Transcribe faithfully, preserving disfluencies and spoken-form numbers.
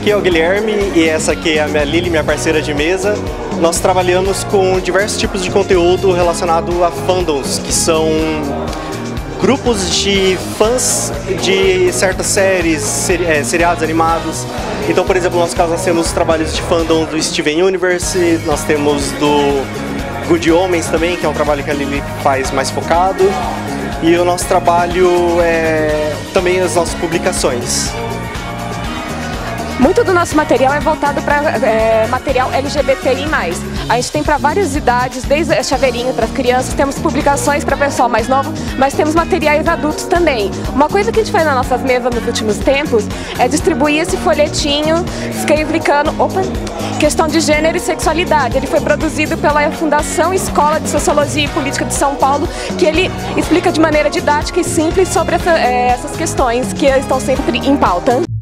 aqui é o Guilherme e essa aqui é a minha Lili, minha parceira de mesa. Nós trabalhamos com diversos tipos de conteúdo relacionado a fandoms, que são grupos de fãs de certas séries, seri é, seriados animados. Então, por exemplo, no nosso caso, nós temos trabalhos de fandom do Steven Universe, nós temos do Good Omens também, que é um trabalho que a Lili faz mais focado. E o nosso trabalho é também as nossas publicações. Muito do nosso material é voltado para é, material L G B T I mais. A gente tem para várias idades, desde chaveirinho para crianças, temos publicações para pessoal mais novo, mas temos materiais adultos também. Uma coisa que a gente faz nas nossas mesas nos últimos tempos é distribuir esse folhetinho explicando, opa, questão de gênero e sexualidade. Ele foi produzido pela Fundação Escola de Sociologia e Política de São Paulo, que ele explica de maneira didática e simples sobre essa, é, essas questões que estão sempre em pauta.